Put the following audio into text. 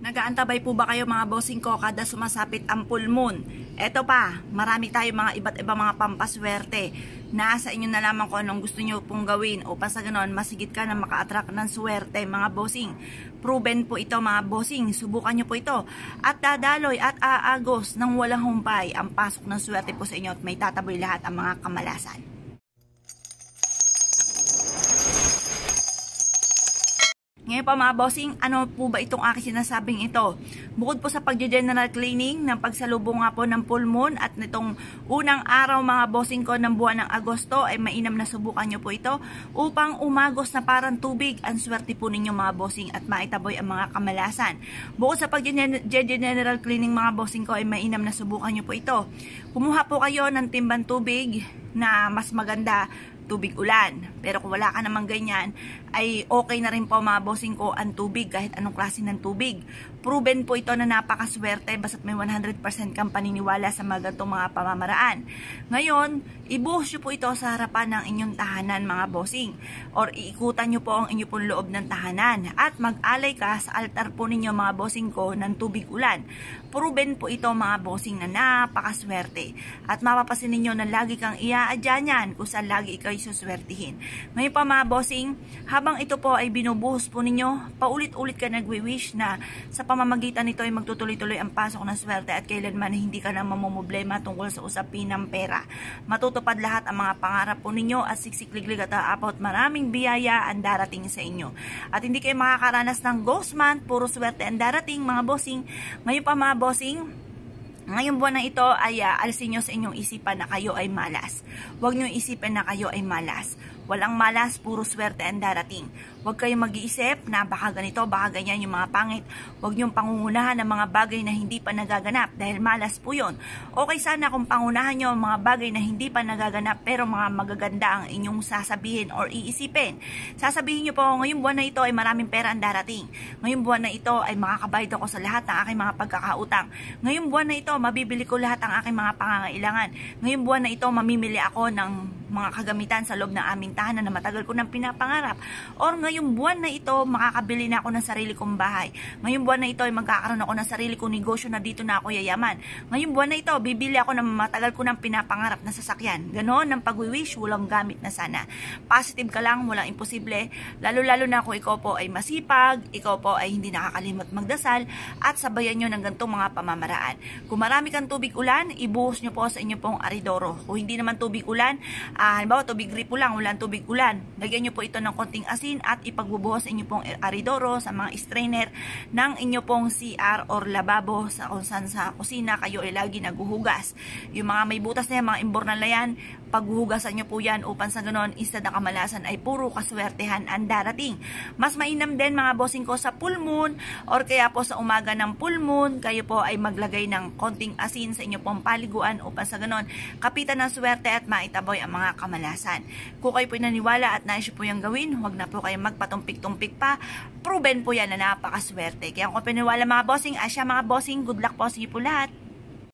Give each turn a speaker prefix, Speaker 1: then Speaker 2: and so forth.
Speaker 1: Nagaantabay po ba kayo mga bossing ko kada sumasapit ang full moon? Eto pa, marami tayo mga iba't ibang mga pampaswerte. Nasa inyo na lamang kung anong gusto nyo pong gawin upang sa ganon masigit ka na maka-attract ng swerte mga bossing. Proven po ito mga bossing, subukan nyo po ito. At dadaloy at aagos ng walang humpay ang pasok ng swerte po sa inyo at may tataboy lahat ang mga kamalasan. Ngayon pa mga bossing, ano po ba itong aking sinasabing ito? Bukod po sa pag-general cleaning ng pagsalubong nga po ng full moon at nitong unang araw mga bossing ko ng buwan ng Agosto ay mainam na subukan nyo po ito upang umagos na parang tubig ang swerte po ninyo mga bossing at maitaboy ang mga kamalasan. Bukod sa pag-general cleaning mga bossing ko ay mainam na subukan nyo po ito. Kumuha po kayo ng timbang tubig na mas maganda tubig ulan. Pero kung wala ka namang ganyan, ay okay na rin po mga bossing ko ang tubig, kahit anong klase ng tubig. Proven po ito na napakaswerte basta't may 100% kang paniniwala sa mga ganitong mga pamamaraan. Ngayon, ibuhos nyo po ito sa harapan ng inyong tahanan mga bossing. Or iikutan nyo po ang inyong pong loob ng tahanan. At mag-alay ka sa altar po ninyo mga bossing ko ng tubig ulan. Proven po ito mga bossing na napakaswerte. At mapapasin ninyo na lagi kang iaadya niyan kung saan lagi ikaw suswertihin. Ngayon pa mga bossing, habang ito po ay binubuhos po ninyo, paulit-ulit ka nagwi-wish na sa pamamagitan nito ay magtutuloy-tuloy ang pasok ng swerte at kailanman hindi ka na mamumblema tungkol sa usapin ng pera. Matutupad lahat ang mga pangarap po ninyo at siksikliglig at aapot maraming biyaya ang darating sa inyo. At hindi kayo makakaranas ng ghost month, puro swerte ang darating mga bossing. Ngayon pa mga bossing, ngayong buwan na ito ay alisin nyo sa inyong isipan na kayo ay malas. Huwag nyo isipin na kayo ay malas. Walang malas, puro swerte ang darating. Huwag kayong mag-iisip na baka ganito, baka ganyan yung mga pangit. Huwag niyong pangungunahan ng mga bagay na hindi pa nagaganap dahil malas po yun. Okay sana kung pangunahan nyo ang mga bagay na hindi pa nagaganap pero mga magaganda ang inyong sasabihin or iisipin. Sasabihin nyo po, ngayong buwan na ito ay maraming pera ang darating. Ngayong buwan na ito ay makakabayad ako sa lahat ng aking mga pagkakautang. Ngayong buwan na ito, mabibili ko lahat ang aking mga pangangailangan. Ngayong buwan na ito, mamimili ako ng mga kagamitan sa loob ng aming tahanan na matagal ko nang pinapangarap. Or ngayong buwan na ito, makakabili na ako ng sarili kong bahay. Ngayong buwan na ito ay magkakaroon ako ng sarili kong negosyo na dito na ako yayaman. Ngayong buwan na ito, bibili ako ng matagal ko nang pinapangarap na sasakyan. Ganon ang pag-wish, walang gamit na sana. Positive ka lang, walang imposible. Lalo-lalo na kung ikaw po ay masipag, ikaw po ay hindi nakakalimot magdasal, at sabayan nyo ng ganitong mga pamamaraan. Kung marami kang tubig ulan, ibuhos nyo po sa inyo pong aridoro. Kung hindi naman tubig ulan, halimbawa tubig gripo lang, walang tubig ulan, lagyan nyo po ito ng konting asin at ipagbubuhos sa inyo pong aridoro, sa mga strainer ng inyo pong CR or lababo sa kung saan sa kusina kayo ay lagi naguhugas. Yung mga may butas na yan, mga imbornal na yan, paghuhugasan nyo po yan upang sa ganon, instead na kamalasan ay puro kaswertehan ang darating. Mas mainam din mga bossing ko sa full moon or kaya po sa umaga ng full moon, kayo po ay maglagay ng konting asin sa inyo pong paliguan upang sa ganon, kapitan ng swerte at maitaboy ang mga kamalasan. Kung kayo po naniwala at nais po yung gawin, huwag na po kayo magpatumpik-tumpik pa. Proven po yan na napakaswerte. Kaya kung piniwala mga bossing, asya mga bossing, good luck po sa inyo po lahat.